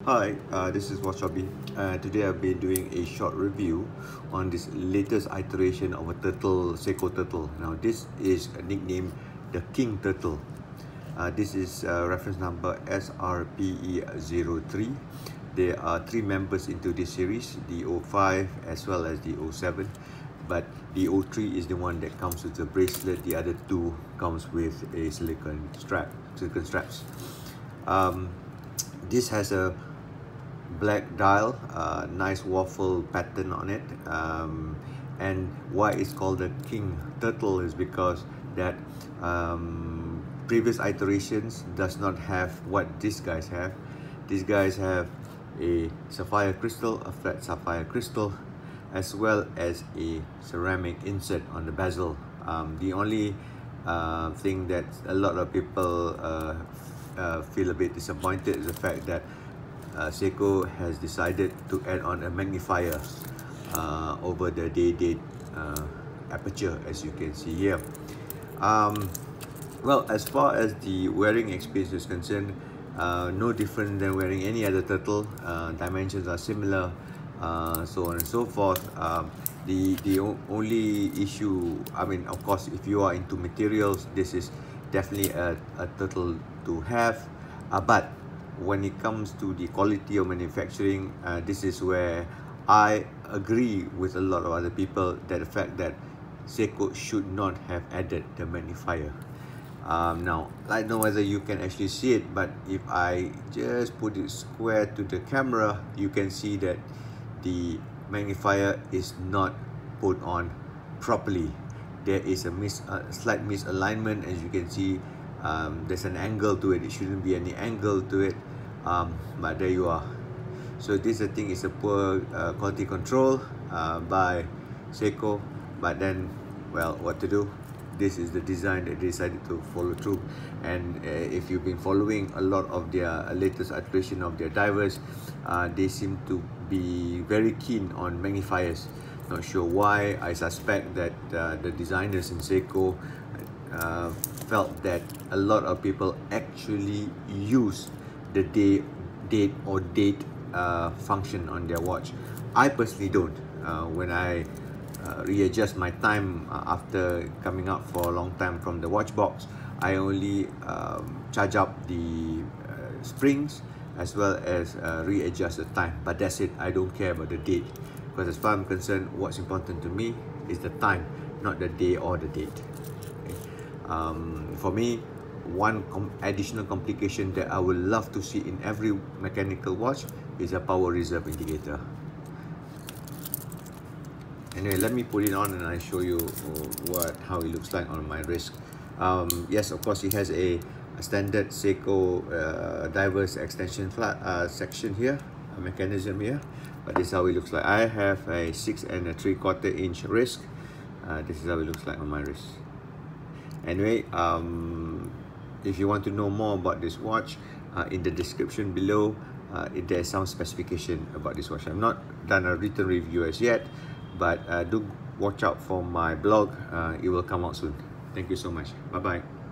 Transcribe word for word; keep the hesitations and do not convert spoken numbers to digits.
Hi, uh, this is Wasabi. Uh, today I've been doing a short review on this latest iteration of a turtle, Seiko turtle. Now this is nicknamed the King Turtle. Uh, this is uh, reference number S R P E zero three. There are three members into this series, the O five as well as the O seven. But the O three is the one that comes with the bracelet. The other two comes with a silicone strap, silicone straps. Um, this has a black dial, uh, nice waffle pattern on it, um, and why it's called the King Turtle is because that um, previous iterations does not have what these guys have. These guys have a sapphire crystal, a flat sapphire crystal, as well as a ceramic insert on the bezel. Um, the only uh, thing that a lot of people uh, uh, feel a bit disappointed is the fact that Uh, Seiko has decided to add on a magnifier uh, over the day-date uh, aperture, as you can see here. Um, well, as far as the wearing experience is concerned, uh, no different than wearing any other turtle. Uh, dimensions are similar, uh, so on and so forth. Um, the the only issue, I mean, of course, if you are into materials, this is definitely a, a turtle to have, uh, but when it comes to the quality of manufacturing, uh, this is where I agree with a lot of other people that the fact that Seiko should not have added the magnifier. Um, now, I don't know whether you can actually see it, but if I just put it square to the camera, you can see that the magnifier is not put on properly. There is a mis uh, slight misalignment, as you can see. Um, there's an angle to it. It shouldn't be any angle to it, um, but there you are. So this I think is a poor uh, quality control uh, by Seiko, but then, well, what to do? This is the design that they decided to follow through. And uh, if you've been following a lot of their latest iteration of their divers, uh, they seem to be very keen on magnifiers. Not sure why. I suspect that uh, the designers in Seiko Uh, felt that a lot of people actually use the day, date or date uh, function on their watch. I personally don't. Uh, when I uh, readjust my time uh, after coming out for a long time from the watch box, I only um, charge up the uh, springs as well as uh, readjust the time. But that's it. I don't care about the date, because as far as I'm concerned, what's important to me is the time, not the day or the date. Um, for me, one com additional complication that I would love to see in every mechanical watch is a power reserve indicator. Anyway, let me put it on and I show you what how it looks like on my wrist. Um, yes, of course, it has a, a standard Seiko uh, diver's extension flat uh, section here, a mechanism here, but this is how it looks like. I have a six and a three quarter inch wrist. Uh, this is how it looks like on my wrist. Anyway, um, if you want to know more about this watch, uh, in the description below, uh, there's some specification about this watch. I've not done a written review as yet, but uh, do watch out for my blog. Uh, it will come out soon. Thank you so much. Bye bye.